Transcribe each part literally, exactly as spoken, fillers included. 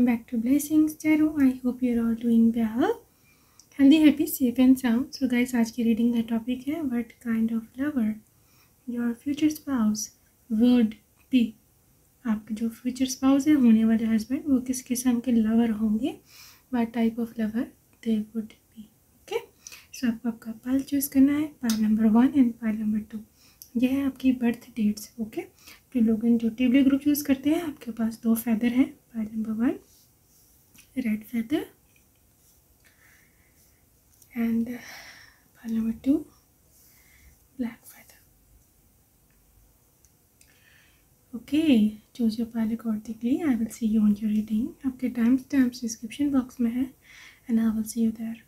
welcome back to Blessings Tarot. I hope you're all doing well. Healthy, happy, safe and sound. So guys, आज की reading का topic है what kind of lover your future spouse would be. आपके जो future spouse है, होने वाले husband, वो किस किस्म के लवर होंगे, what type of lover they would be. Okay, so आपको आपका पाल चूज़ करना है, pal number one and pal number two. यह है आपकी बर्थ डेट्स. ओके, जो लोग इंट्यूटिवली ग्रुप चूज़ करते हैं, आपके पास दो फेदर हैं. Pal number one red feather and pal number two black feather. Okay, choose your pal accordingly. I will see you on your reading. आपके टाइम स्टैम्प्स डिस्क्रिप्शन बॉक्स में है and I will see you there.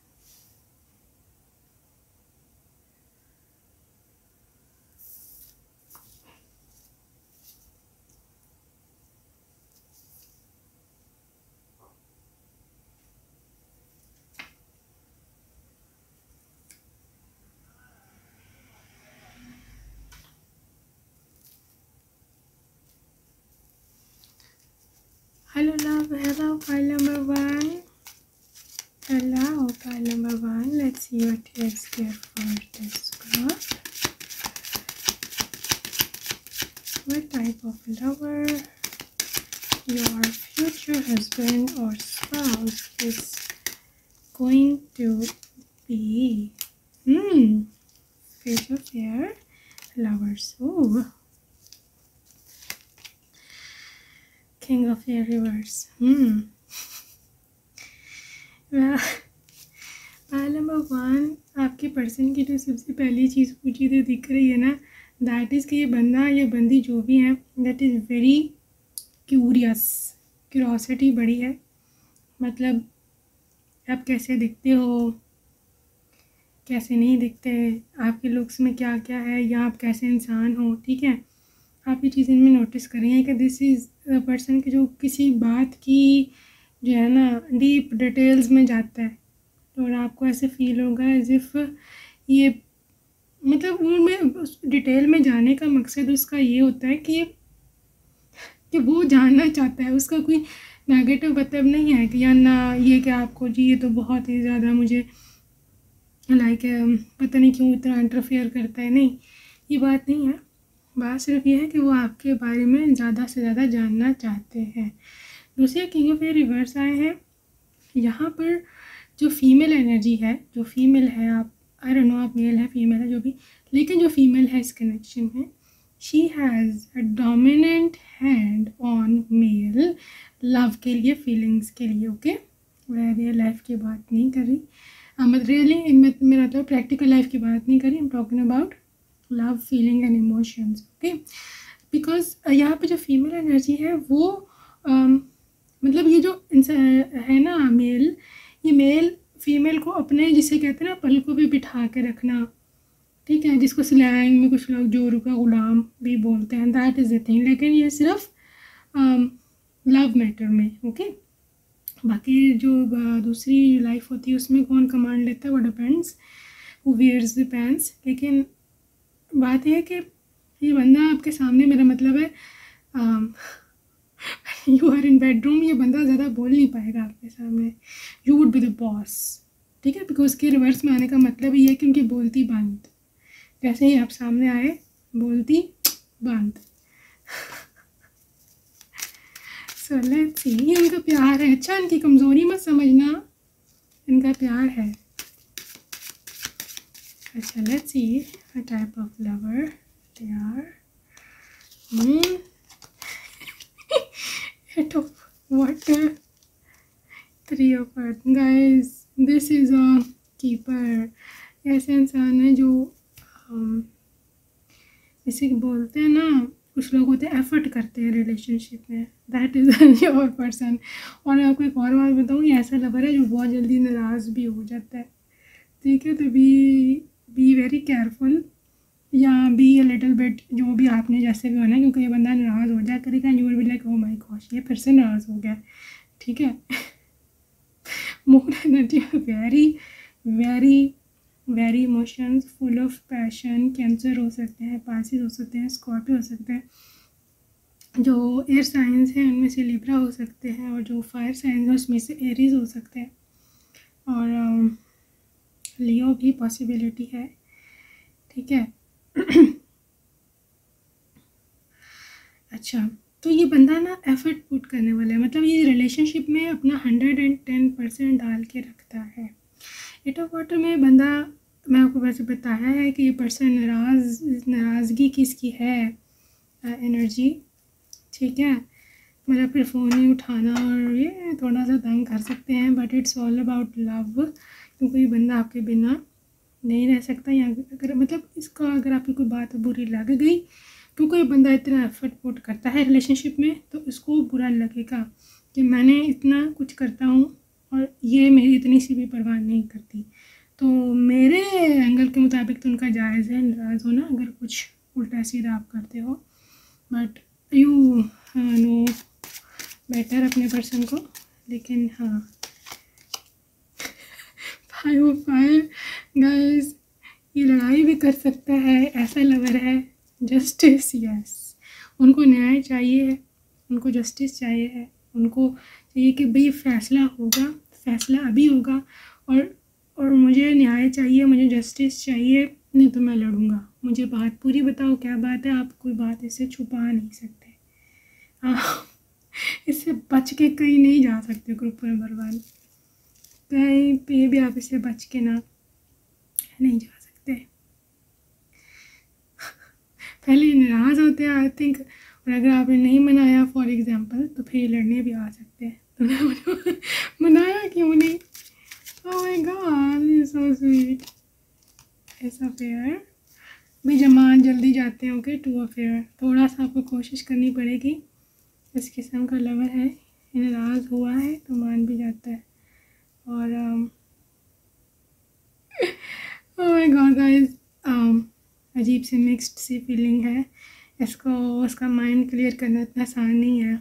Hello love, hello pile number one. Hello pile number one. Let's see what is there for this girl. What type of lover your future husband or spouse is going to be? Hmm. Page of air lovers. Oh. King of Air reverse. Hmm. well, pal number one, आपके person की जो सबसे पहली चीज़ पूछी थी दिख रही है ना, दैट इज़ कि ये बंदा या बंदी जो भी है, that is very curious. Curiosity बड़ी है. मतलब आप कैसे दिखते हो, कैसे नहीं दिखते, आपके लुक्स में क्या क्या है, या आप कैसे इंसान हो. ठीक है, आप ये चीज़ इनमें नोटिस करेंगे कि दिस इज़ पर्सन की जो किसी बात की जो है ना डीप डिटेल्स में जाता है, और आपको ऐसे फील होगा एज इफ़ ये मतलब उनमें डिटेल में जाने का मकसद उसका ये होता है कि कि वो जानना चाहता है. उसका कोई नेगेटिव मतलब नहीं है कि या ना ये कि आपको जी ये तो बहुत ही ज़्यादा मुझे लाइक पता नहीं क्यों इतना इंटरफेयर करता है. नहीं, ये बात नहीं है. बात सिर्फ ये है कि वो आपके बारे में ज़्यादा से ज़्यादा जानना चाहते हैं. दूसरे किंग ऑफ एयर रिवर्स आए हैं. यहाँ पर जो फीमेल एनर्जी है, जो फीमेल है, आप आई डोंट नो आप मेल है फीमेल है जो भी, लेकिन जो फीमेल है इस कनेक्शन में, she has a dominant hand on male love के लिए, फीलिंग्स के लिए. ओके, मैं रियल लाइफ की बात नहीं कर रही, मतलब रियली मेरा मतलब प्रैक्टिकल लाइफ की बात नहीं कर रही. I am talking about love, feeling and emotions. Okay, because यहाँ पे जो फीमेल एनर्जी है वो um, मतलब ये जो है ना मेल, ये मेल फीमेल को अपने जिसे कहते हैं ना पलकों पे बिठा के रखना. ठीक है, जिसको स्लैंग में कुछ लोग जोरू का गुलाम भी बोलते हैं, दैट इज़ द थिंग. लेकिन ये सिर्फ लव मैटर में. ओके, बाकी जो दूसरी लाइफ होती है उसमें कौन कमांड लेता है वो depends who wears the pants. लेकिन बात यह है कि ये बंदा आपके सामने, मेरा मतलब है यू आर इन बेडरूम, ये बंदा ज़्यादा बोल नहीं पाएगा आपके सामने. You would be the boss. ठीक है, बिकॉज के रिवर्स में आने का मतलब ये है कि उनकी बोलती बंद. जैसे ही आप सामने आए, बोलती बंद. सो लेट्स सी, ये उनका प्यार है. अच्छा, इनकी कमज़ोरी मत समझना, इनका प्यार है. अच्छा, let's see what type of lover they are. Hmm. Eight of water, three of earth. Guys, this is a keeper. ऐसे इंसान है जो इसे बोलते हैं ना, कुछ लोग होते हैं एफर्ट करते हैं रिलेशनशिप में. That is your person. और मैं आपको एक और बात बताऊँ, ये ऐसा लवर है जो बहुत जल्दी नाराज़ भी हो जाता है. ठीक है, तो भी बी वेरी केयरफुल, या बी अ लिटिल बिट जो भी आपने जैसे भी होना है, क्योंकि ये बंदा नाराज़ हो जाया करेगा. You will be like oh my gosh, ये फिर से नाराज़ हो गया. ठीक है, mood energy very very very emotions, full of passion. Cancer हो सकते हैं, पासिस हो सकते हैं, स्कॉर्पियो हो सकते हैं. जो एयर साइंस हैं उनमें से लिब्रा हो सकते हैं, और जो फायर साइंस है उसमें से एरीज हो सकते हैं, और लियो भी पॉसिबिलिटी है। ठीक है। अच्छा, तो ये बंदा ना एफर्ट पुट करने वाला है, मतलब ये रिलेशनशिप में अपना हंड्रेड एंड टेन परसेंट डाल के रखता है। एट ऑफ वाटर में बंदा, मैं आपको वैसे बताया है कि ये पर्सन नाराज नाराज़गी किसकी है एनर्जी। ठीक है, मतलब फिर फ़ोन नहीं उठाना और ये थोड़ा सा तंग कर सकते हैं, but it's all about love, क्योंकि ये बंदा आपके बिना नहीं रह सकता। या अगर मतलब इसका अगर आपकी कोई बात बुरी लग गई, क्योंकि ये बंदा इतना एफर्ट पुट करता है रिलेशनशिप में, तो इसको बुरा लगेगा कि मैंने इतना कुछ करता हूँ और ये मेरी इतनी सी भी परवाह नहीं करती। तो मेरे एंगल के मुताबिक तो उनका जायज़ है नाराज़ होना, अगर कुछ उल्टा सीधा आप करते हो, बट यू नो बेटर अपने पर्सन को। लेकिन हाँ, फाइव ऑफ फायर गाइस, ये लड़ाई भी कर सकता है, ऐसा लवर है। जस्टिस, यस, उनको न्याय चाहिए है, उनको जस्टिस चाहिए है, उनको चाहिए कि भाई फैसला होगा, फैसला अभी होगा, और और मुझे न्याय चाहिए, मुझे जस्टिस चाहिए, नहीं तो मैं लड़ूंगा। मुझे बात पूरी बताओ, क्या बात है, आप कोई बात इससे छुपा नहीं सकते, आप इससे बच के कहीं नहीं जा सकते। ग्रुप नंबर वन, कहीं पे भी आप इससे बच के ना नहीं जा सकते। पहले नाराज़ होते हैं आई थिंक, और अगर आपने नहीं मनाया फॉर एग्जांपल, तो फिर लड़ने भी आ सकते हैं। तो मनाया क्यों नहीं? Oh my god, you so sweet. ऐसा फेयर भी जमान जल्दी जाते हैं। ओके, टू अफेयर, थोड़ा सा आपको कोशिश करनी पड़ेगी। इस किस्म का लवर है, नाराज़ हुआ है तो मान भी जाता है। और ओह माय गॉड गाइस, अजीब सी मिक्स्ड सी फीलिंग है। इसको उसका माइंड क्लियर करना इतना आसान नहीं है।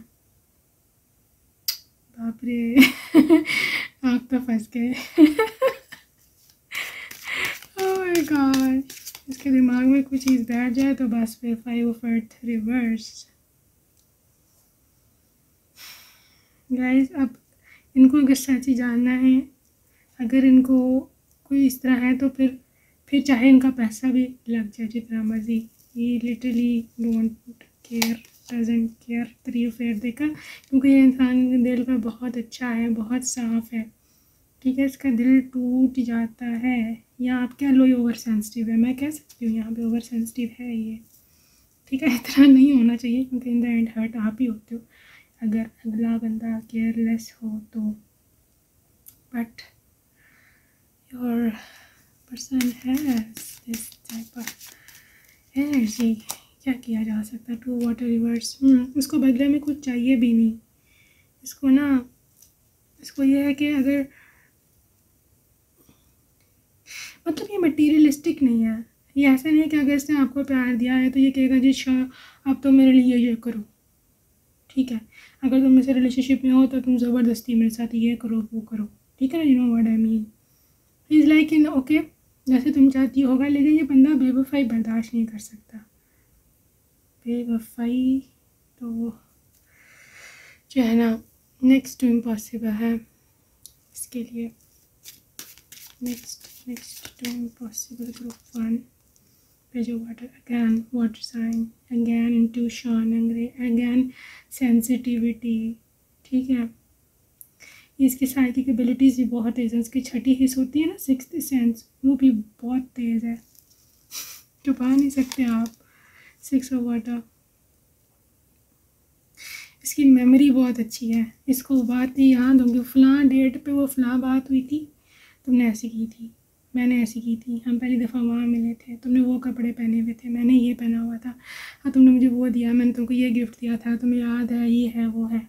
बाप रे आप तो फंस गए। ओह माय गॉड, इसके दिमाग में कोई चीज़ बैठ जाए तो बस फिर five of earth reverse. Guys, अब इनको अगर सच्ची जानना है, अगर इनको कोई इस तरह है, तो फिर फिर चाहे इनका पैसा भी लग जाए जितना मर्जी, ये literally don't care, doesn't care three of air देकर, क्योंकि ये इंसान दिल का बहुत अच्छा है, बहुत साफ़ है। ठीक है, इसका दिल टूट जाता है, या आप क्या लो, ये ओवर सेंसिटिव है, मैं कह सकती हूँ यहाँ पे ओवर सेंसिटिव है ये। ठीक है, इतना नहीं होना चाहिए, क्योंकि इन द एंड हर्ट आप ही होते हो अगर अगला बंदा केयरलेस हो तो। But your person has this type of energy, क्या किया जा सकता है? टू वाटर रिवर्स, इसको बदले में कुछ चाहिए भी नहीं। इसको ना, इसको ये है कि अगर मतलब ये मटीरियलिस्टिक नहीं है, ये ऐसा नहीं है कि अगर इसने आपको प्यार दिया है तो ये कहेगा जी शाह आप तो मेरे लिए ये करो। ठीक है, अगर तुम मेरे से रिलेशनशिप में हो तो तुम ज़बरदस्ती मेरे साथ ये करो वो करो। ठीक है ना, you know what I mean. Is like इन ओके, जैसे तुम चाहती होगा, लेकिन ये बंदा बेवफाई बर्दाश्त नहीं कर सकता। बेवफाई तो जो है ना, नेक्स्ट टू इम्पॉसिबल है इसके लिए। Next next to impossible group one पे जो water, again water sign, again intuition, again sensitivity. ठीक है, इसकी साइकिक एबिलिटीज़ भी बहुत तेज़ है। इसकी छठी हिस्स होती है ना, सिक्स्थ सेंस, वो भी बहुत तेज़ है, छुपा नहीं सकते आप। सिक्स ऑफ वाटर, इसकी मेमोरी बहुत अच्छी है, इसको बात ही याद होगी, फ़लाँ डेट पे वो फ़लाँ बात हुई थी, तुमने ऐसी की थी, मैंने ऐसी की थी, हम पहली दफ़ा वहाँ मिले थे, तुमने वो कपड़े पहने हुए थे, मैंने ये पहना हुआ था, हाँ तुमने मुझे वो दिया, मैंने तुमको ये गिफ्ट दिया था, तुम्हें याद है, ये है वो है।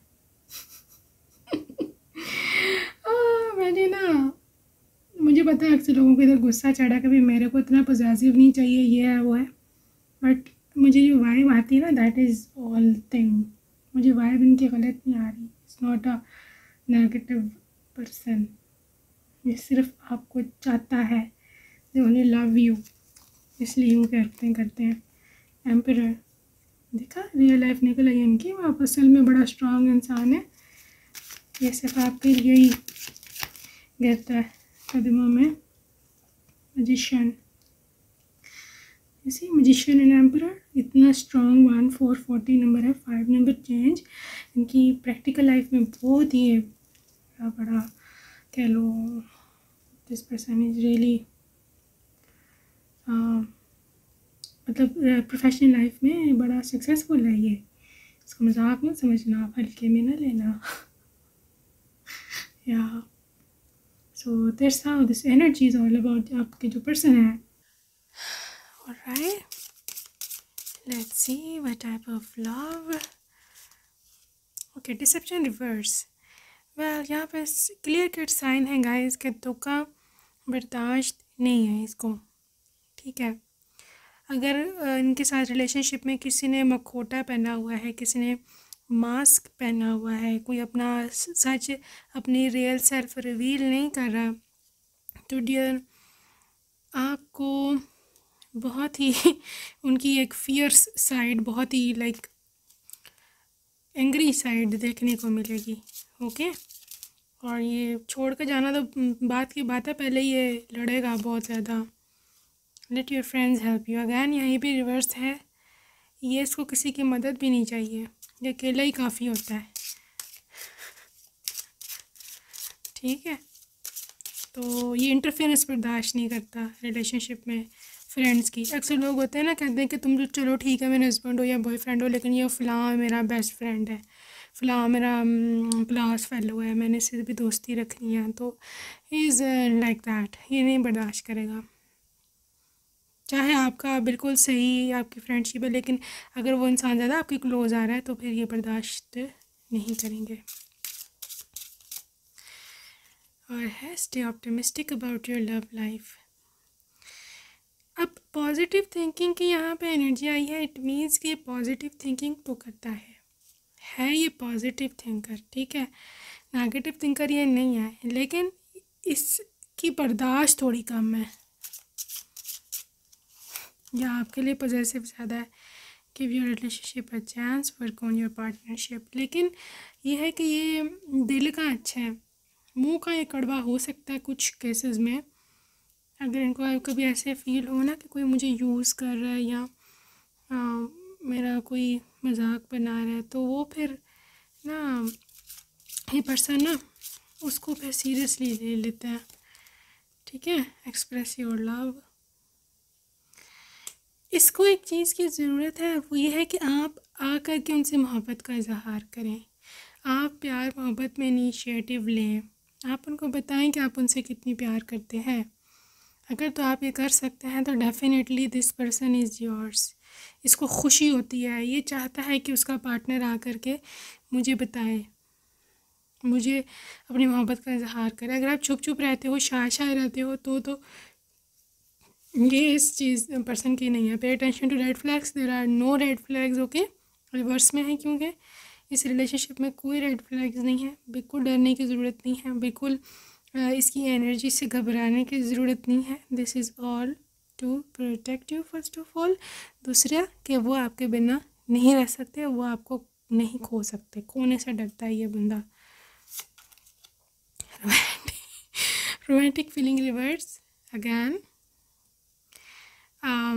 मैंने ना, मुझे पता है अक्सर लोगों को इधर गुस्सा चढ़ा, कभी मेरे को इतना पॉजेसिव नहीं चाहिए, ये है वो है, बट मुझे जो वाइब आती है ना, दैट इज़ ऑल थिंग। मुझे वाइब इनकी गलत नहीं आ रही, it's not a negative person, ये सिर्फ आपको चाहता है, दे ओनली लव यू, इसलिए यूँ करते हैं करते हैं। एम्परर, देखा, रियल लाइफ निकल आई इनकी, वो आप असल में बड़ा स्ट्रांग इंसान है। ये सिर्फ आपके लिए ही गिरता है कदमों में। मजिशियन, इसी मजिशियन एंड एम्परर, इतना strong one four forty number है, फाइव नंबर चेंज। इनकी प्रैक्टिकल लाइफ में बहुत ही बड़ा बड़ा कह लो, दिस पर्सन इज़ रियली मतलब प्रोफेशनल लाइफ में बड़ा सक्सेसफुल है ये। इसको मजाक मत समझना, आप हल्के में ना लेना। या so that's how this energy is all about आपके जो पर्सन है। Alright, let's see what type of love. Okay, deception reverse. Well, यहाँ पे क्लियर कट साइन है गाइस के धोखा बर्दाश्त नहीं है इसको, ठीक है। अगर इनके साथ रिलेशनशिप में किसी ने मखोटा पहना हुआ है, किसी ने मास्क पहना हुआ है, कोई अपना सच, अपनी रियल सेल्फ रिवील नहीं कर रहा, तो डियर आपको बहुत ही उनकी एक फियर्स साइड, बहुत ही लाइक एंग्री साइड देखने को मिलेगी। ओके, और ये छोड़ कर जाना तो बात की बात है, पहले ये लड़ेगा बहुत ज़्यादा। Let your friends help you. Again यहीं पे रिवर्स है, ये इसको किसी की मदद भी नहीं चाहिए, ये अकेला ही काफ़ी होता है, ठीक है। तो ये इंटरफेरेंस बर्दाश्त नहीं करता रिलेशनशिप में फ्रेंड्स की। अक्सर लोग होते हैं ना, कहते हैं कि तुम तो चलो ठीक है मेरे हस्बैंड हो या बॉयफ्रेंड हो, लेकिन ये फ़लाँ मेरा बेस्ट फ्रेंड है, फ़लाँ मेरा क्लास फेलो है, मैंने इससे भी दोस्ती रखनी है। तो ही इज़ लाइक दैट, ये नहीं बर्दाश्त करेगा। चाहे आपका बिल्कुल सही आपकी फ्रेंडशिप है, लेकिन अगर वो इंसान ज़्यादा आपके क्लोज़ आ रहा है तो फिर ये बर्दाश्त नहीं करेंगे। और है stay optimistic about your love life. अब पॉजिटिव थिंकिंग की यहाँ पे एनर्जी आई है, इट मीन्स कि पॉजिटिव थिंकिंग तो करता है है ये पॉजिटिव थिंकर, ठीक है, नेगेटिव थिंकर ये नहीं है, लेकिन इसकी बर्दाश्त थोड़ी कम है, या आपके लिए पॉजिटिव ज़्यादा है। Give your relationship a chance, work on your partnership. लेकिन ये है कि ये दिल का अच्छा है, मुंह का ये कड़वा हो सकता है कुछ केसेस में। अगर इनको कभी ऐसे फील हो ना कि कोई मुझे यूज़ कर रहा है या आ, मेरा कोई मजाक बना रहा है, तो वो फिर ना ये पर्सन ना उसको फिर सीरियसली ले लेते हैं, ठीक है। Express your love. इसको एक चीज़ की ज़रूरत है, वो ये है कि आप आकर के उनसे मोहब्बत का इजहार करें, आप प्यार मोहब्बत में इनिशिएटिव लें, आप उनको बताएं कि आप उनसे कितनी प्यार करते हैं। अगर तो आप ये कर सकते हैं तो definitely this person is yours. इसको खुशी होती है, ये चाहता है कि उसका पार्टनर आकर के मुझे बताए, मुझे अपनी मोहब्बत का इजहार करे। अगर आप चुप चुप रहते हो, शाय शाय रहते हो, तो तो ये इस चीज़ पर्सन की नहीं है। Pay attention to red flags, there are no red flags, okay, reverse में है, क्योंकि इस रिलेशनशिप में कोई रेड फ्लैग्स नहीं है। बिल्कुल डरने की ज़रूरत नहीं है, बिल्कुल इसकी एनर्जी से घबराने की ज़रूरत नहीं है। This is all to protect you first of all. दूसरा कि वो आपके बिना नहीं रह सकते, वो आपको नहीं खो सकते। खोने से डरता है ये बंदा। Romantic feeling reverse again. um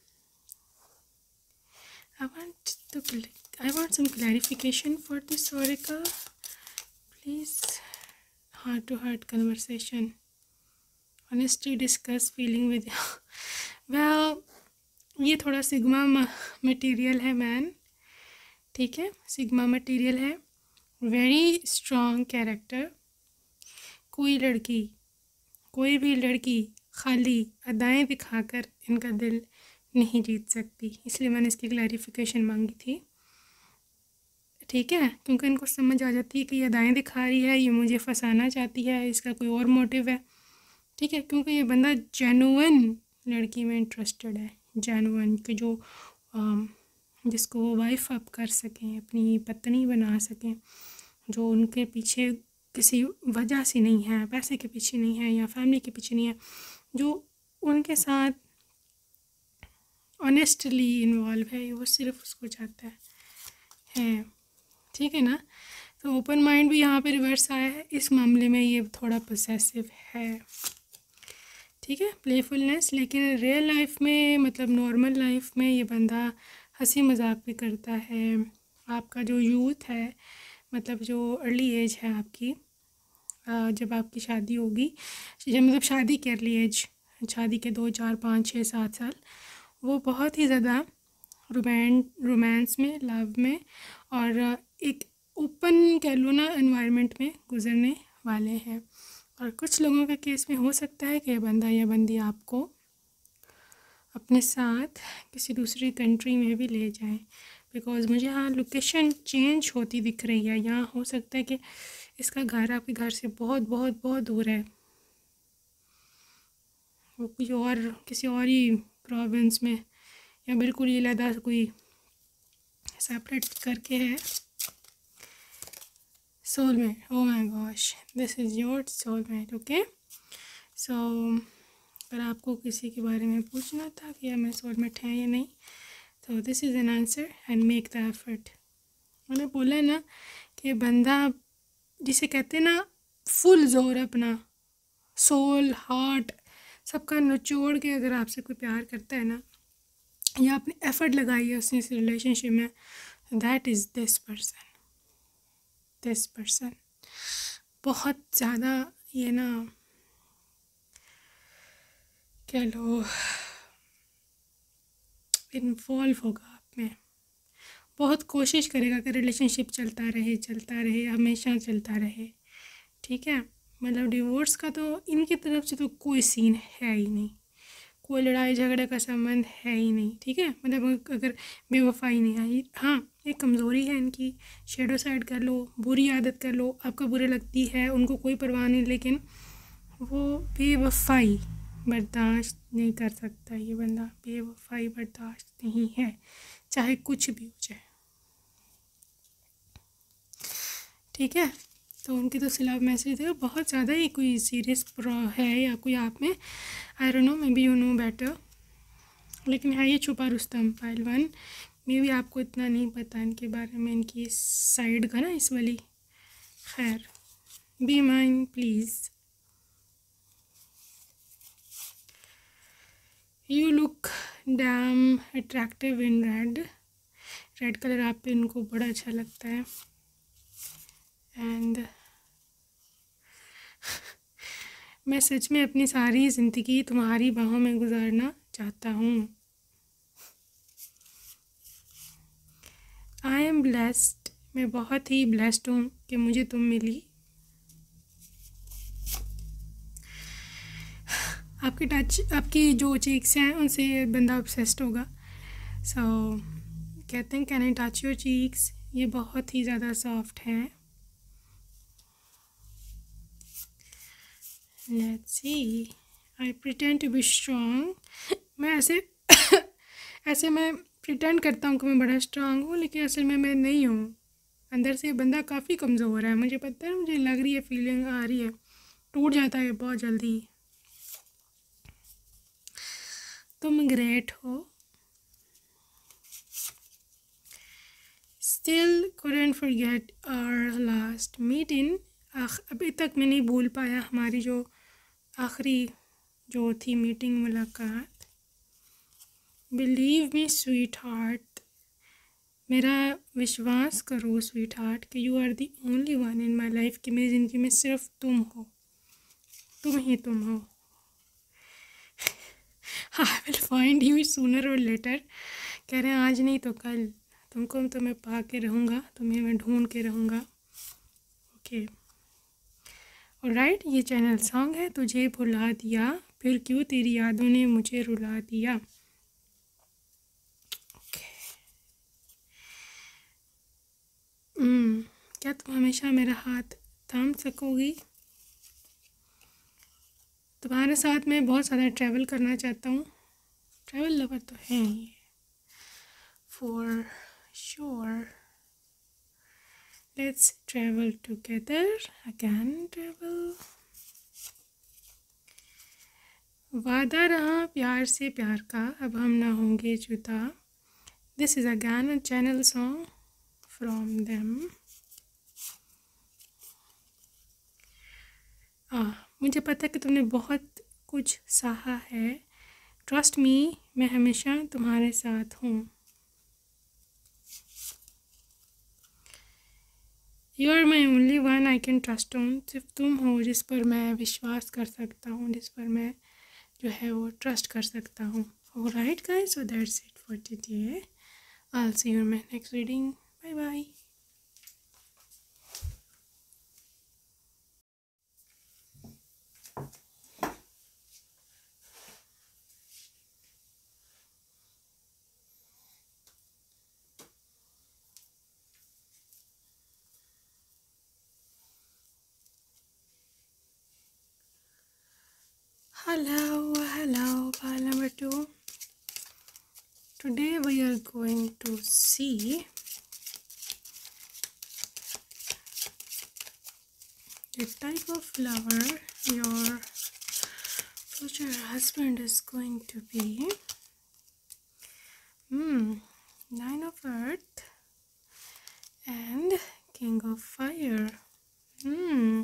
I want to I want some clarification for this oracle, please. Heart to heart conversation, honestly discuss feeling with you. well ये थोड़ा सिग्मा मटेरियल है मैन, ठीक है, सिग्मा मटेरियल है, very strong character. कोई लड़की, कोई भी लड़की खाली अदाएं दिखाकर इनका दिल नहीं जीत सकती, इसलिए मैंने इसकी क्लैरिफिकेशन मांगी थी, ठीक है। क्योंकि इनको समझ आ जाती है कि ये अदाएं दिखा रही है, ये मुझे फंसाना चाहती है, इसका कोई और मोटिव है, ठीक है। क्योंकि ये बंदा जेन्युइन लड़की में इंटरेस्टेड है, जेन्युइन कि जो जिसको वो वाइफ अप कर सकें, अपनी पत्नी बना सकें, जो उनके पीछे किसी वजह से नहीं है, पैसे के पीछे नहीं है या फैमिली के पीछे नहीं है, जो उनके साथ ऑनेस्टली इन्वॉल्व है, वो सिर्फ उसको चाहता है है ठीक है ना। तो ओपन माइंड भी यहाँ पे रिवर्स आया है, इस मामले में ये थोड़ा पोसेसिव है, ठीक है, प्लेफुलनेस। लेकिन रियल लाइफ में, मतलब नॉर्मल लाइफ में, ये बंदा हंसी मजाक भी करता है। आपका जो यूथ है, मतलब जो अर्ली एज है आपकी, जब आपकी शादी होगी, जब मतलब शादी की अर्ली एज, शादी के दो चार पाँच छः सात साल, वो बहुत ही ज़्यादा रोमांस रोमांस में, लव में और एक ओपन कह लो ना एनवायरनमेंट में गुजरने वाले हैं। और कुछ लोगों के केस में हो सकता है कि ये बंदा या बंदी आपको अपने साथ किसी दूसरी कंट्री में भी ले जाए, बिकॉज़ मुझे यहाँ लोकेशन चेंज होती दिख रही है। यहाँ हो सकता है कि इसका घर आपके घर से बहुत बहुत बहुत दूर है, वो कोई और किसी और ही प्रोविंस में, या बिल्कुल ही अलग कोई सेपरेट करके है। Soulmate, oh my gosh, this is your soulmate, okay. So अगर आपको किसी के बारे में पूछना था कि या मेरे सोलमेट हैं या नहीं, तो this is an answer and make the effort. मैंने बोला है ना कि बंदा जिसे कहते हैं ना फुल जोर अपना सोल हार्ट सबका निचोड़ के अगर आपसे कोई प्यार करता है ना, या अपने एफर्ट लगाई है उसने इस रिलेशनशिप में, that is this person this person बहुत ज़्यादा ये ना कह लो इन्वॉल्व होगा आप में, बहुत कोशिश करेगा कि रिलेशनशिप चलता रहे चलता रहे हमेशा चलता रहे, ठीक है। मतलब डिवोर्स का तो इनकी तरफ से तो कोई सीन है ही नहीं, कोई लड़ाई झगड़े का संबंध है ही नहीं, ठीक है। मतलब अगर बेवफाई नहीं आई, हाँ एक कमज़ोरी है इनकी, शेडो साइड कर लो, बुरी आदत कर लो, आपको बुरे लगती है, उनको कोई परवाह नहीं, लेकिन वो बेवफाई बर्दाश्त नहीं कर सकता। ये बंदा बेवफाई बर्दाश्त नहीं है, चाहे कुछ भी हो जाए, ठीक है। तो उनकी तो सिलाब मैसेज है बहुत ज़्यादा ही कोई सीरियस है या कोई आप में, I don't know, maybe you know better, लेकिन है ये छुपा रुस्तम पहलवान। मे भी आपको इतना नहीं पता इनके बारे में, इनकी इस साइड का ना, इस वाली। खैर, be mine please. You look damn attractive in red, red colour आप पे इनको बड़ा अच्छा लगता है। एंड मैं सच में अपनी सारी ज़िंदगी तुम्हारी बाहों में गुजारना चाहता हूँ। आई एम ब्लेस्ड, मैं बहुत ही ब्लेस्ड हूँ कि मुझे तुम मिली। आपकी टच, आपकी जो चीक्स हैं उनसे बंदा ऑब्सेस्ड होगा। सो so, कहते हैं can I touch your cheeks, ये बहुत ही ज़्यादा सॉफ्ट हैं। Let's see, I pretend to be strong, मैं ऐसे ऐसे मैं प्रिटेंड करता हूँ कि मैं बड़ा स्ट्रांग हूँ, लेकिन असल में मैं नहीं हूँ। अंदर से बंदा काफ़ी कमज़ोर है, मुझे पता है, मुझे लग रही है, फीलिंग आ रही है, टूट जाता है बहुत जल्दी। तुम ग्रेट हो, still couldn't forget our last meeting, अभी तक मैं नहीं भूल पाया हमारी जो आखिरी जो थी मीटिंग, मुलाकात। बिलीव मी स्वीट हार्ट, मेरा विश्वास करो स्वीट हार्ट कि you are the only one in my life, कि मेरी ज़िंदगी में सिर्फ तुम हो, तुम ही तुम हो। I will find you sooner और लेटर, कह रहे हैं आज नहीं तो कल, तुमको तो मैं पा के रहूँगा, तुम्हें मैं ढूंढ के रहूँगा, ओके ऑलराइट। ये चैनल सॉन्ग है तुझे भुला दिया, फिर क्यों तेरी यादों ने मुझे रुला दिया, ओके। hmm, क्या तुम हमेशा मेरा हाथ थाम सकोगी? तुम्हारे साथ मैं बहुत ज़्यादा ट्रैवल करना चाहता हूँ, ट्रैवल लवर तो है ये for sure. Let's travel together again, travel वादा रहा प्यार से प्यार का, अब हम ना होंगे जुदा। This is again a channel song from them. मुझे पता है कि तुमने बहुत कुछ सहा है, ट्रस्ट मी, मैं हमेशा तुम्हारे साथ हूँ। You are my only one I can trust on, सिर्फ तुम हो जिस पर मैं विश्वास कर सकता हूँ, जिस पर मैं जो है वो ट्रस्ट कर सकता हूँ। Alright guys, so that's it for today. I will see you in my next reading. Bye bye. Hello, hello, pile number two. Today we are going to see the type of lover your future husband is going to be. Hmm, Nine of Earth and King of Fire. Hmm.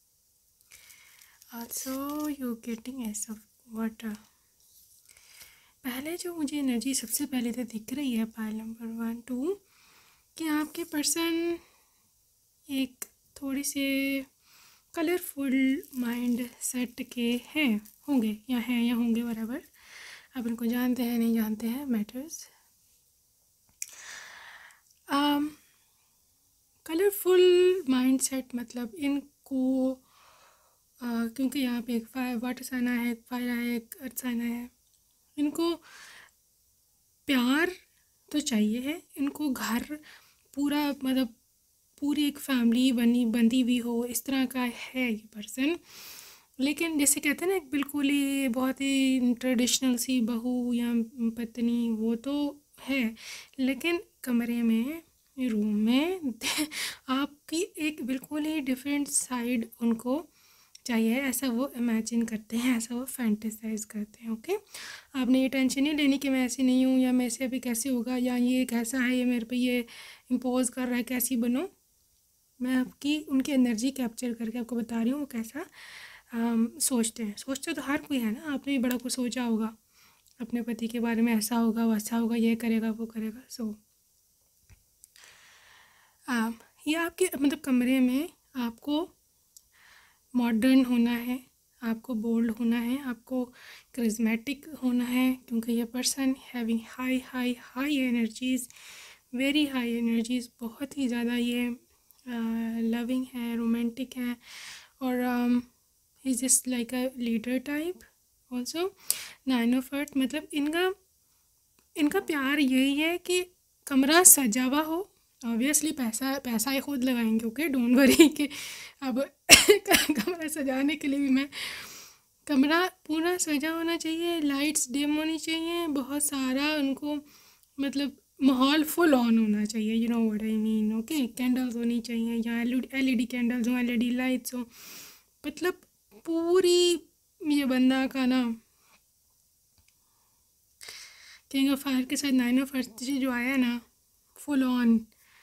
Also, you getting Ace of Water. पहले जो मुझे energy सबसे पहले तो दिख रही है pile number one two, कि आपके पर्सन एक थोड़ी से कलरफुल माइंड सेट के हैं, होंगे या हैं या होंगे बराबर। आप इनको जानते हैं नहीं जानते हैं मैटर्स। कलरफुल माइंड सेट मतलब इनको uh, क्योंकि यहाँ पे एक फायर वाटर साइना है, एक फायर है, एक अर्थ साइना है, इनको प्यार तो चाहिए है, इनको घर पूरा मतलब पूरी एक फैमिली बनी बंधी हुई हो इस तरह का है ये पर्सन। लेकिन जैसे कहते हैं ना एक बिल्कुल ही बहुत ही ट्रेडिशनल सी बहू या पत्नी वो तो है, लेकिन कमरे में रूम में आपकी एक बिल्कुल ही डिफरेंट साइड उनको चाहिए, ऐसा वो इमेजिन करते हैं, ऐसा वो फैंटेसाइज करते हैं। ओके, आपने ये टेंशन नहीं लेनी कि मैं ऐसी नहीं हूँ या मेरे से अभी कैसे होगा या ये कैसा है, ये मेरे पे ये इम्पोज कर रहा है कैसी बनो। मैं आपकी उनकी एनर्जी कैप्चर करके आपको बता रही हूँ वो कैसा आम, सोचते हैं। सोचते तो हर कोई है ना, आपने भी बड़ा कुछ सोचा होगा अपने पति के बारे में, ऐसा होगा वैसा होगा, ये करेगा वो करेगा। सो आ, ये आपके मतलब कमरे में आपको मॉडर्न होना है, आपको बोल्ड होना है, आपको करिज्मेटिक होना है, क्योंकि ये person having high high high energies, very high energies, बहुत ही ज़्यादा ये लविंग है, रोमांटिक है, और he is just like a leader type also. Nine of earth मतलब इनका इनका प्यार यही है कि कमरा सजा हुआ हो। ऑब्वियसली पैसा पैसा ही खुद लगाएंगे, ओके, डोंट वरी कि अब कमरा सजाने के लिए भी मैं, कमरा पूरा सजा होना चाहिए, लाइट्स डिम होनी चाहिए, बहुत सारा उनको मतलब माहौल फुल ऑन होना चाहिए, you know what I mean. Okay, candles होनी चाहिए या एल ई डी कैंडल्स हो, एल ई डी लाइट्स हो, मतलब पूरी ये बंदा का ना किंग ऑफ फायर के साथ नाइन ऑफ अर्थ जो आया ना, फुल ऑन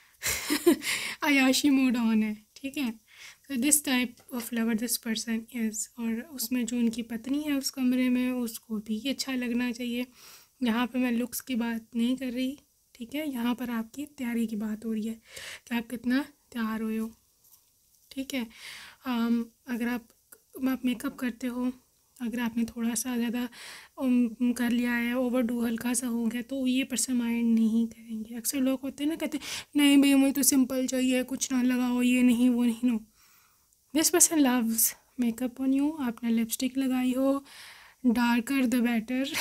आयाशी मोड ऑन है, ठीक है। तो this type of lover this person is, और उसमें जो उनकी पत्नी है उस कमरे में उसको भी अच्छा लगना चाहिए। यहाँ पे मैं लुक्स की बात नहीं कर रही, ठीक है, यहाँ पर आपकी तैयारी की बात हो रही है कि आप कितना तैयार हुए हो, ठीक है। um, अगर आप आप मेकअप करते हो, अगर आपने थोड़ा सा ज़्यादा कर लिया है, ओवर डू हल्का सा हो गया, तो ये पर्सन माइंड नहीं करेंगे। अक्सर लोग होते हैं ना, कहते नहीं भाई मुझे तो सिंपल चाहिए, कुछ ना लगाओ, ये नहीं वो नहीं। No, this person loves makeup on you. आपने लिपस्टिक लगाई हो, darker the better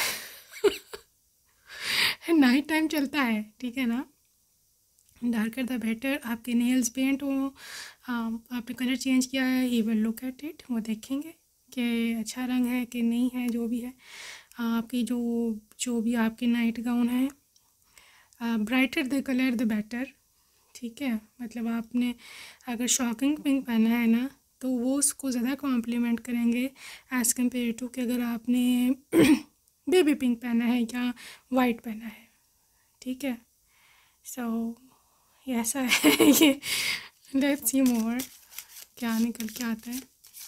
night time चलता है, ठीक है ना, डार्कर द बेटर। आपके नेल्स पेंट हो, आपने कलर चेंज किया है, he will look at it, वो देखेंगे कि अच्छा रंग है कि नहीं है, जो भी है। आपकी जो जो भी आपकी नाइट गाउन है, brighter the colour the better, ठीक है। मतलब आपने अगर शॉकिंग पिंक पहना है ना, तो वो उसको ज़्यादा कॉम्प्लीमेंट करेंगे एज़ कम्पेयर टू कि अगर आपने बेबी पिंक पहना है या वाइट पहना है, ठीक है। सो so, ऐसा है ये। लेट्स सी मोर क्या निकल के आता है।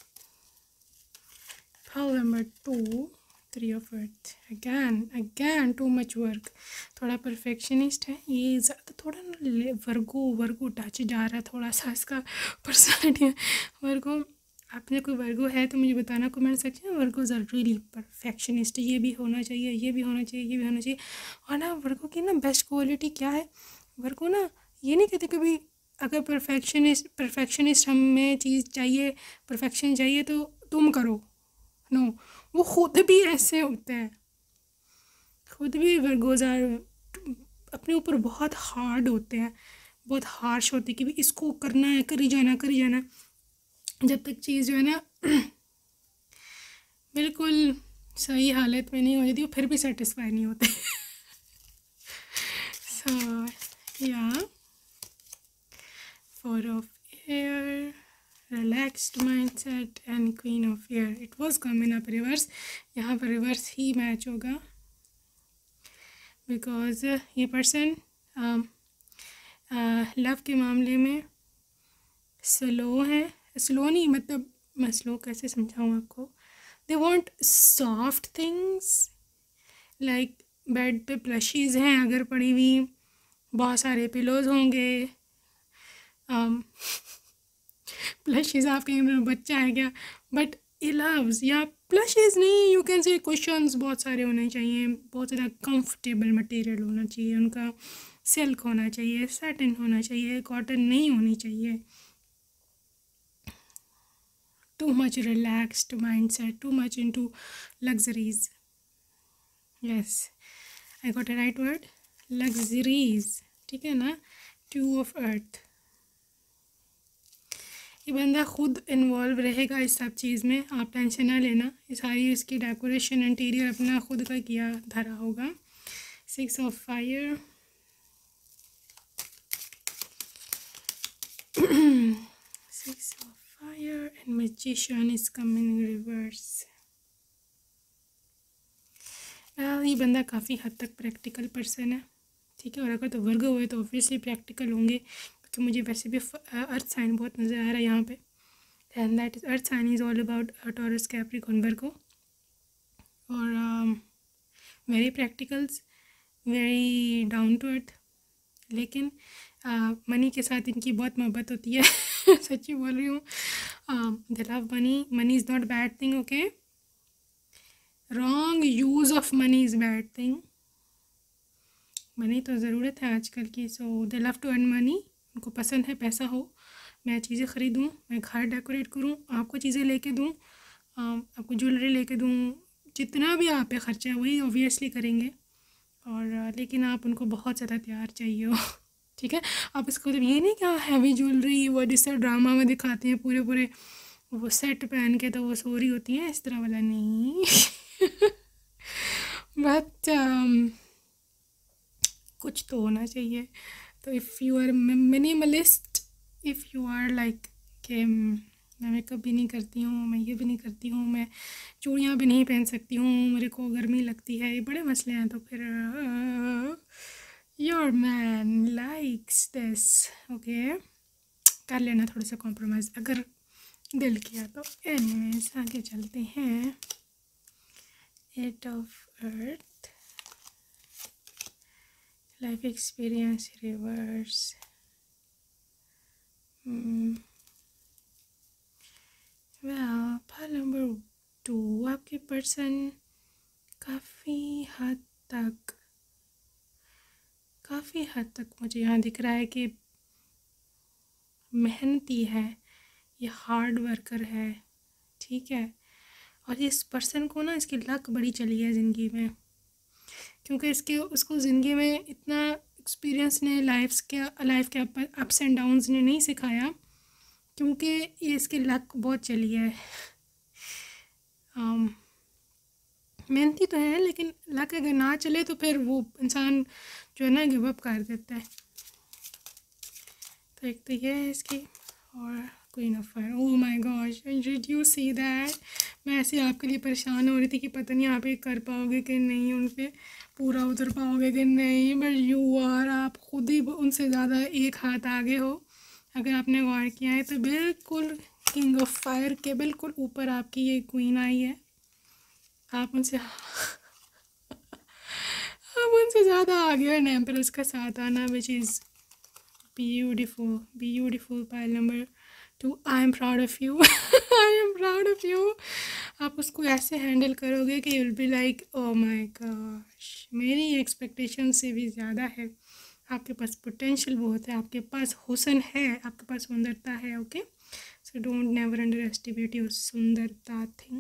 Pile number two, three of earth, again again too much work. थोड़ा परफेक्शनिस्ट है ये, ज़्यादा थोड़ा ना वर्गो वर्गो टच जा रहा है थोड़ा सा इसका पर्सनैलिटी। वर्गो, आपने कोई वर्गो है तो मुझे बताना कमेंट सेक्शन में। वर्गो आर रियली परफेक्शनिस्ट, ये भी होना चाहिए, ये भी होना चाहिए, ये भी होना चाहिए। और ना वर्गो की ना बेस्ट क्वालिटी क्या है, वर्गो ना ये नहीं कहते कभी अगर परफेक्शनिस्ट परफेक्शनिस्ट हमें चीज़ चाहिए, परफेक्शन चाहिए तो तुम करो, नो no, वो खुद भी ऐसे होते हैं, खुद भी वर्गोज आर अपने ऊपर बहुत हार्ड होते हैं, बहुत हार्श होते हैं कि भाई इसको करना है, करी जाना करी जाना। जब तक चीज़ जो है ना बिल्कुल सही हालत में नहीं हो जाती वो फिर भी सेटिस्फाई नहीं होते। सो या four of air, relaxed mindset and queen of air. It was coming up reverse, यहाँ पर रिवर्स ही मैच होगा बिकॉज ये पर्सन लव के मामले में स्लो है। स्लो नहीं, मतलब मैं स्लो कैसे समझाऊँ आपको। They want soft things, like bed पे प्लशीज़ हैं अगर पड़ी हुई, बहुत सारे पिलोज होंगे। प्लशीज़ आप कहीं में बच्चा है क्या, बट ये लव्स या प्लशीज़ नहीं, यू कैन से क्वेश्चंस बहुत सारे होने चाहिए, बहुत ज़्यादा कंफर्टेबल मटेरियल होना चाहिए उनका, सिल्क होना चाहिए, सैटिन होना चाहिए, कॉटन नहीं होनी चाहिए। Too much relaxed mindset, too much into luxuries. Yes, I got a right word, luxuries, ठीक है ना। टू ऑफ अर्थ, ये बंदा खुद इन्वॉल्व रहेगा इस सब चीज़ में, आप टेंशन ना लेना। ये सारी इसकी डेकोरेशन इंटीरियर अपना खुद का किया धरा होगा। Six of fire, six of fire and magician is coming reverse. ये बंदा काफ़ी हद तक प्रैक्टिकल पर्सन है, ठीक है। और अगर तो वर्गो हुए तो ऑब्वियसली प्रैक्टिकल होंगे, तो मुझे वैसे भी अर्थ साइन बहुत नज़र आ रहा है यहाँ पे। And that is earth sign is all about Taurus, Capricorn, Virgo. और very practicals, very down to earth. लेकिन मनी uh, के साथ इनकी बहुत मोहब्बत होती है। सच्ची बोल रही हूँ, they love money. Money is not bad thing, okay. Wrong use of money is bad thing. Money तो ज़रूरत है आजकल की। So they love to earn money, उनको पसंद है पैसा हो, मैं चीज़ें ख़रीदूँ, मैं घर डेकोरेट करूँ, आपको चीज़ें लेके दूँ, आपको ज्वेलरी लेके दूँ, जितना भी आप पे ख़र्चा है वही ऑब्वियसली करेंगे। और लेकिन आप उनको बहुत ज़्यादा प्यार चाहिए हो, ठीक है। आप इसको मतलब ये नहीं क्या हैवी ज्वेलरी वो जिससे ड्रामा में दिखाते हैं पूरे पूरे वो सेट पहन के तो वो सो रही होती है, इस तरह वाला नहीं। बट um, कुछ तो होना चाहिए। तो if you are minimalist, if you are like कि मैं मेकअप भी नहीं करती हूँ, मैं ये भी नहीं करती हूँ, मैं चूड़ियाँ भी नहीं पहन सकती हूँ, मेरे को गर्मी लगती है, ये बड़े मसले हैं, तो फिर your man likes this, okay. कर लेना थोड़ा सा कॉम्प्रोमाइज़ अगर दिल किया तो। एनीवेज आगे चलते हैं। Eight of earth, life experience reverse. Well, pile number two, आपके पर्सन काफ़ी हद तक काफ़ी हद तक मुझे यहाँ दिख रहा है कि मेहनती है, ये हार्ड वर्कर है, ठीक है। और इस पर्सन को ना इसकी लक बड़ी चली है ज़िंदगी में, क्योंकि इसके उसको ज़िंदगी में इतना एक्सपीरियंस ने लाइफ के लाइफ के अप्स एंड डाउन्स ने नहीं सिखाया, क्योंकि ये इसकी लक बहुत चली है। um, मेहनती तो है लेकिन लक अगर ना चले तो फिर वो इंसान जो है ना गिव अप कर देता है। तो एक तो ये है इसकी, और queen of fire, oh my gosh, did you see that? मैं ऐसे आपके लिए परेशान हो रही थी कि पता नहीं आप ये कर पाओगे कि नहीं, उन पे पूरा उतर पाओगे कि नहीं, बट यू आर, आप खुद ही उनसे ज़्यादा एक हाथ आगे हो। अगर आपने गौर किया है तो बिल्कुल किंग ऑफ फायर के बिल्कुल ऊपर आपकी ये क्वीन आई है। आप उनसे आप उनसे ज़्यादा आगे हैं, एम्परर्स का साथ आना, which is beautiful beautiful. Pile number two, I am proud of you, I am proud of you. आप उसको ऐसे हैंडल करोगे कि you will be like oh my gosh, मेरी एक्सपेक्टेशन से भी ज़्यादा है। आपके पास पोटेंशियल बहुत है, आपके पास हुस्न है, आपके पास सुंदरता है। Okay, so don't never underestimate your सुंदरता थिंग।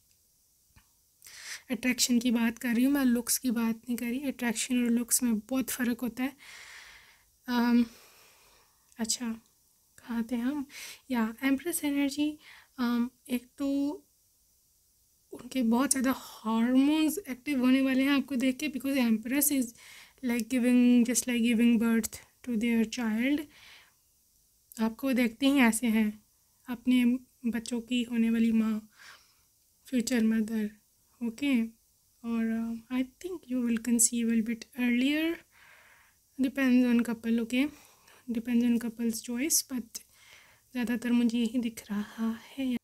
अट्रैक्शन की बात कर रही हूँ मैं, लुक्स की बात नहीं कर रही। अट्रैक्शन और लुक्स में बहुत फ़र्क होता है। um, अच्छा, कहाँ थे हम? या एम्प्रेस एनर्जी, एक तो उनके बहुत ज़्यादा हार्मोन्स एक्टिव होने वाले हैं आपको देख के, because empress is like giving, just like giving birth to their child. आपको देखते ही ऐसे हैं, अपने बच्चों की होने वाली माँ, फ्यूचर मदर। ओके, और I think you will conceive a bit earlier, depends on couple. Okay, depends on couples choice, but ज़्यादातर मुझे यही दिख रहा है।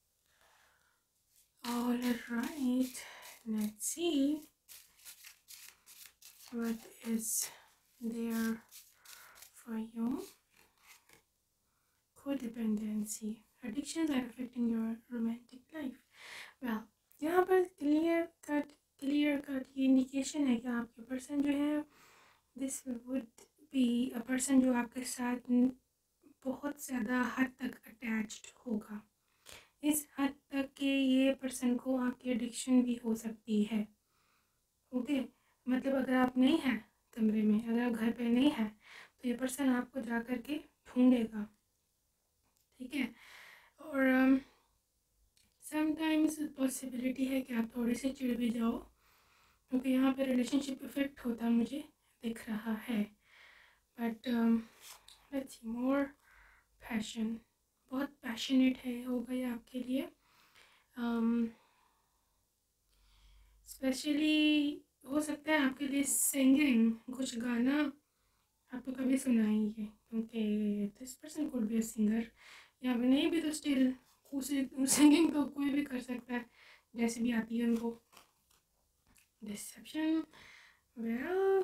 All right, let's see what is there for you. Codependency, addictions are affecting your romantic life. well, यहाँ पर clear cut clear cut ये indication है कि आपके पर्सन जो है, this would be a person जो आपके साथ बहुत ज़्यादा हद तक अटैच्ड होगा। इस हद तक कि ये पर्सन को आपकी एडिक्शन भी हो सकती है। Okay okay? मतलब अगर आप नहीं हैं कमरे में, अगर आप घर पे नहीं हैं, तो ये पर्सन आपको जा कर के ढूंढेगा, ठीक है। और समटाइम्स पॉसिबिलिटी है कि आप थोड़े से चिढ़ भी जाओ, क्योंकि यहाँ पे रिलेशनशिप इफेक्ट होता मुझे दिख रहा है। But let's see more passion, बहुत पैशनेट है होगा ये आपके लिए। स्पेशली um, हो सकता है आपके लिए सिंगिंग, कुछ गाना आपको कभी सुनाएंगे, क्योंकि this person could be a singer, या फिर नहीं भी तो स्टिल सिंगिंग तो कोई भी कर सकता है, जैसे भी आती है उनको। डिसेप्शन, वेल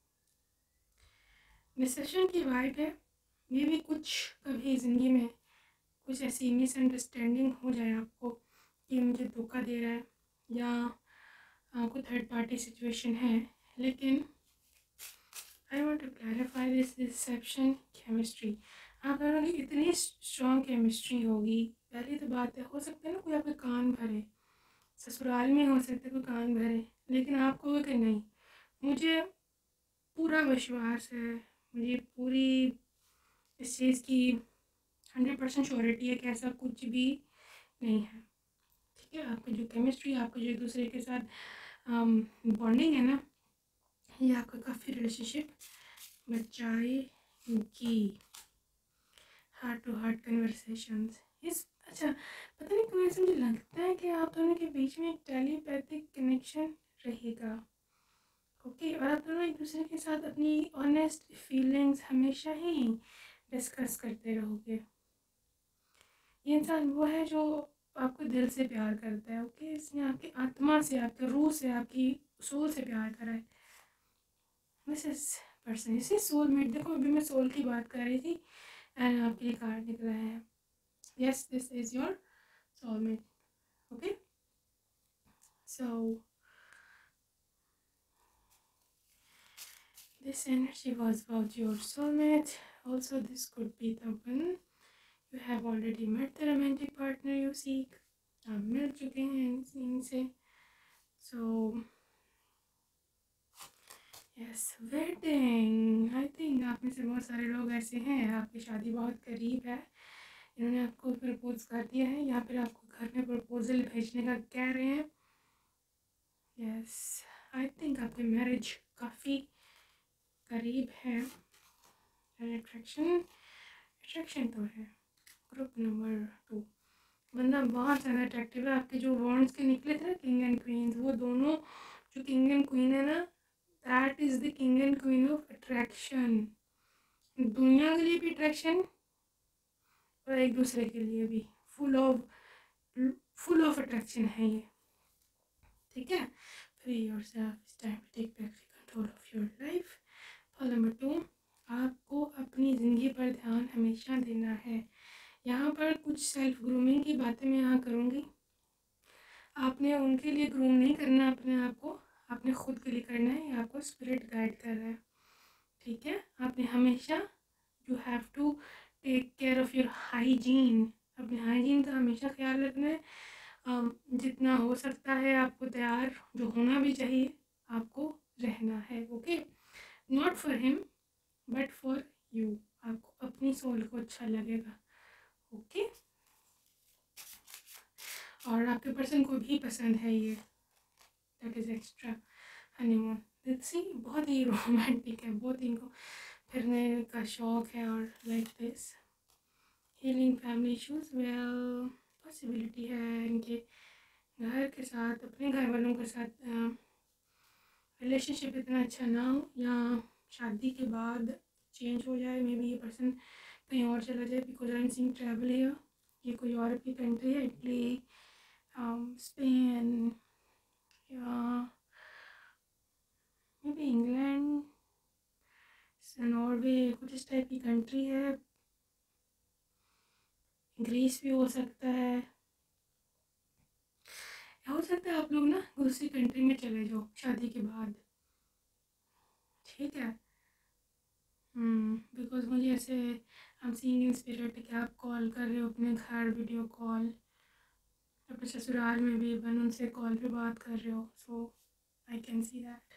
डिसेप्शन की वाइब है, ये भी कुछ कभी ज़िंदगी में कुछ ऐसी मिसअंडरस्टैंडिंग हो जाए आपको कि मुझे धोखा दे रहा है, या आपको थर्ड पार्टी सिचुएशन है। लेकिन I want to clarify this deception chemistry, आप दोनों की इतनी स्ट्रॉन्ग केमिस्ट्री होगी। पहली तो बात है, हो सकता है ना कोई आपके कान भरे, ससुराल में हो सकता है कोई कान भरे, लेकिन आप कहोगे कि नहीं, मुझे पूरा विश्वास है, मुझे पूरी इस चीज़ की हंड्रेड परसेंट श्योरिटी है कि ऐसा कुछ भी नहीं है, ठीक है। आपकी जो केमिस्ट्री, आपको जो एक दूसरे के साथ बॉन्डिंग है ना, ये आपका काफ़ी रिलेशनशिप बचाएगी। हार्ट टू हार्ट कन्वर्सेशंस, इस अच्छा पता नहीं क्यों ऐसा मुझे लगता है कि आप दोनों के बीच में एक टेलीपैथिक कनेक्शन रहेगा। ओके, और आप दोनों एक दूसरे के साथ अपनी ऑनेस्ट फीलिंग्स हमेशा ही डिस्कस करते रहोगे। ये इंसान वो है जो आपको दिल से प्यार करता है। ओके, इसने आपकी आत्मा से, आपके रूह से, आपकी सोल से प्यार करा है। दिस इज पर्सन, इसी सोलमेट। देखो अभी मैं सोल की बात कर रही थी एंड आपके लिए कार्ड निकला है। Yes, this is your soulmate. Okay, so this energy was about your soulmate. Also, this could be the one you have already met, the romantic partner you seek. आप मिल चुके हैं इनसे। So yes, wedding. I think आप में से बहुत सारे लोग ऐसे हैं, आपकी शादी बहुत करीब है, इन्होंने आपको प्रपोज कर दिया है, या फिर आपको घर में प्रपोजल भेजने का कह रहे हैं। यस, आई थिंक आपकी मैरिज काफ़ी करीब है। अट्रैक्शन अट्रैक्शन तो है, ग्रुप नंबर टू, बंदा बहुत ज़्यादा अट्रैक्टिव है। आपके जो वॉन्ड्स के निकले थे ना किंग एंड क्वीन, वो दोनों जो किंग एंड क्वीन है ना, that is the king and queen of attraction. दुनिया के लिए भी अट्रैक्शन और एक दूसरे के लिए भी full of full of attraction है ये, ठीक है। Free yourself, it's time to take back control of your life. Point number two, आपको अपनी ज़िंदगी पर ध्यान हमेशा देना है। यहाँ पर कुछ सेल्फ ग्रूमिंग की बातें मैं यहाँ करूँगी। आपने उनके लिए ग्रूम नहीं करना अपने आप को, आपने खुद के लिए करना है। ये आपको स्पिरिट गाइड कर रहा है, ठीक है। आपने हमेशा you have to take care of your hygiene, अपने हाइजीन का हमेशा ख्याल रखना है। um, जितना हो सकता है आपको तैयार जो होना भी चाहिए आपको रहना है, ओके। Not for him but for you, आपको अपनी सोल को अच्छा लगेगा, ओके। और आपके पर्सन को भी पसंद है ये, that is extra honeymoon. See बहुत ही रोमांटिक है, बहुत इनको फिरने का शौक है। और like this healing family issues, well possibility है इनके घर के साथ, अपने घर वालों के साथ रिलेशनशिप इतना अच्छा ना हो, या शादी के बाद चेंज हो जाए। मे बी ये पर्सन कहीं और चला जाए, because I am seeing travel है। ये कोई यूरोप की कंट्री है, इटली, स्पेन, या मे बी इंग्लैंड, नॉर्वे, कुछ इस टाइप की कंट्री है। ग्रीस भी हो सकता है। हो सकता है आप लोग ना दूसरी कंट्री में चले जाओ शादी के बाद, ठीक है। हम्म बिकॉज मुझे ऐसे I am seeing in spirit कि आप कॉल कर रहे हो अपने घर, वीडियो कॉल, अपने ससुराल में भी इवन उनसे कॉल पे बात कर रहे हो। So I can see that.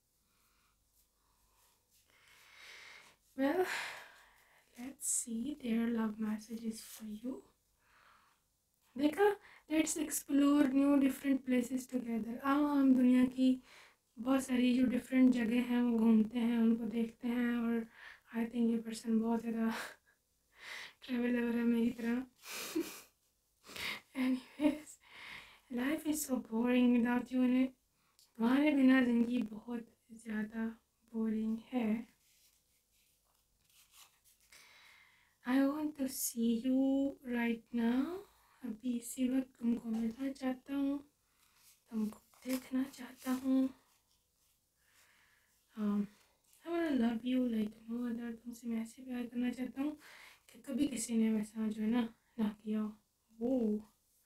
Well let's see their love messages for you. देखा, let's explore new different places together. आओ हम दुनिया की बहुत सारी जो डिफरेंट जगह हैं वो घूमते हैं, उनको देखते हैं। और आई थिंक ये पर्सन बहुत ज़्यादा ट्रैवल लवर है मेरी तरह। Anyways, life is so boring without you in it. तुम्हारे बिना ज़िंदगी बहुत ज़्यादा बोरिंग है। I want to see you right now. अभी इसी वक्त तुमको मिलना चाहता हूँ, तुमको देखना चाहता हूँ। I want to love you like no other. तुमसे मैं ऐसे प्यार करना चाहता हूँ कि कभी किसी ने वैसा जो है ना ना किया हो। वो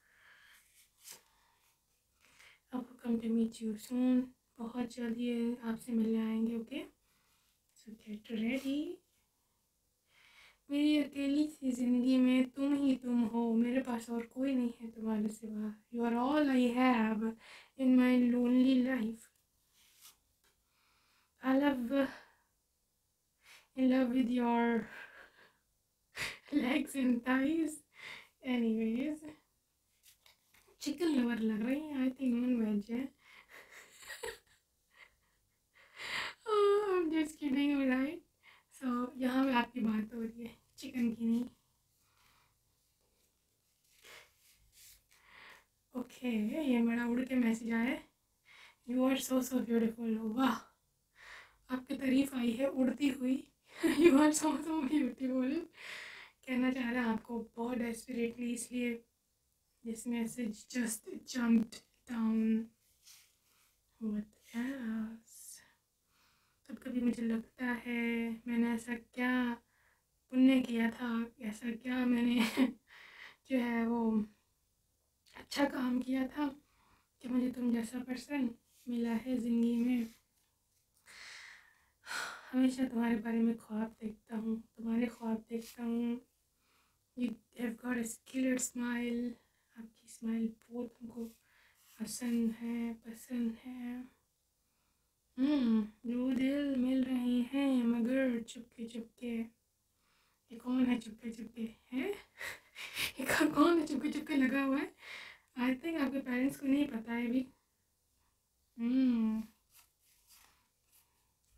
आपको come to meet you soon, बहुत जल्दी आपसे मिलने आएंगे, ओके। सो गेट रेडी। मेरी अकेली सी ज़िंदगी में तुम ही तुम हो, मेरे पास और कोई नहीं है तुम्हारे सिवा। You are all I have in my lonely life. I love in love with your legs and thighs. Anyways, chicken lover लग रही है, आई थिंक नॉन वेज है। I'm just kidding, alright. So यहाँ पे आपकी बात हो रही है, चिकन की नहीं। ओके okay, ये मेरा उड़ के मैसेज आया है। You are so so beautiful. वाह, आपकी तारीफ आई है उड़ती हुई। You are so so beautiful कहना चाह रहा है आपको बहुत डेस्परेटली, इसलिए this message just jumped down. What else? तब कभी मुझे लगता है मैंने ऐसा क्या पुण्य किया था, ऐसा क्या मैंने जो है वो अच्छा काम किया था कि मुझे तुम जैसा पर्सन मिला है ज़िंदगी में। हमेशा तुम्हारे बारे में ख्वाब देखता हूँ, तुम्हारे ख्वाब देखता हूँ। You have got a killer smile, आपकी स्माइल बहुत हमको पसंद है, पसंद है। हम्म दो दिल मिल रहे हैं मगर चुपके चुपके। ये कौन है चुपके चुपके है? ये कौन है चुपके चुपके लगा हुआ है? आई थिंक आपके पेरेंट्स को नहीं पता है अभी। हम्म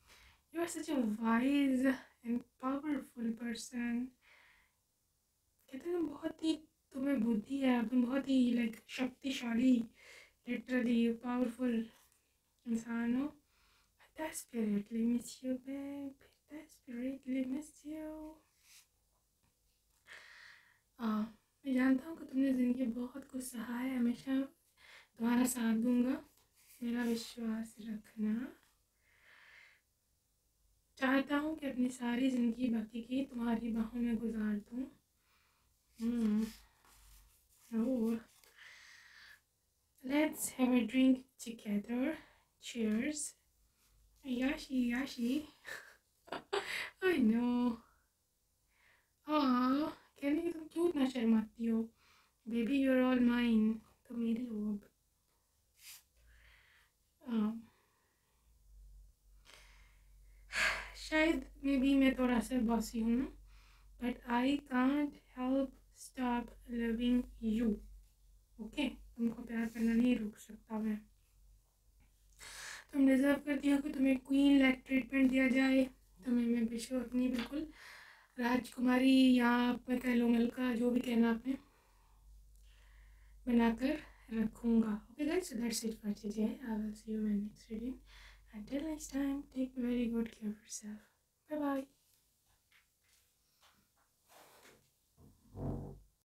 You are such a wise and powerful person. कहते हैं बहुत ही तुम्हें बुद्धि है, तुम बहुत ही लाइक शक्तिशाली, लिटरली पावरफुल इंसान हो। Desperately miss you, babe. Desperately miss you. हाँ, मैं जानता हूँ कि तुमने ज़िंदगी बहुत कुछ सहा है, हमेशा तुम्हारा साथ दूंगा, मेरा विश्वास रखना। चाहता हूँ कि अपनी सारी ज़िंदगी बाकी की तुम्हारी बाहों में गुजार दूँ। Hmm. Oh. Let's have a drink together. Cheers. Yashi, Yashi. I know. Ah, कहने तुम क्यों इतना शर्माती हो? Baby, you're all mine. तुम मेरी हो अब। हाँ। शायद मे बी मैं थोड़ा सा बॉसी हूँ, but I can't help stop loving you. Okay, तुमको प्यार करना नहीं रुक सकता मैं। तुम डिज़र्व करती हो कि तुम्हें क्वीन लाइक ट्रीटमेंट दिया जाए। तुम्हें मैं बेशक अपनी बिल्कुल राजकुमारी या मैं कह लो मलका, जो भी कहना आपने, बनाकर रखूँगा। Okay guys, so that's it for today. I will see you in next reading. Until next time, take very good care of yourself. Bye bye.